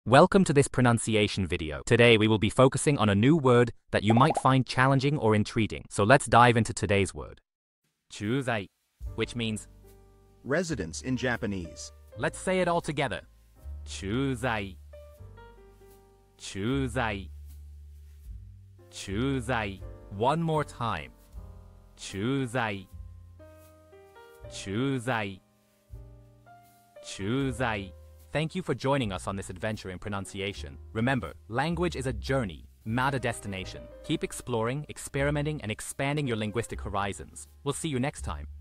Welcome to this pronunciation video. Today we will be focusing on a new word that you might find challenging or intriguing. So let's dive into today's word. chuuzai, which means residence in Japanese. Let's say it all together. chuuzai, chuuzai, chuuzai. One more time. chuuzai, chuuzai, chuuzai. Thank you for joining us on this adventure in pronunciation. Remember, language is a journey, not a destination. Keep exploring, experimenting, and expanding your linguistic horizons. We'll see you next time.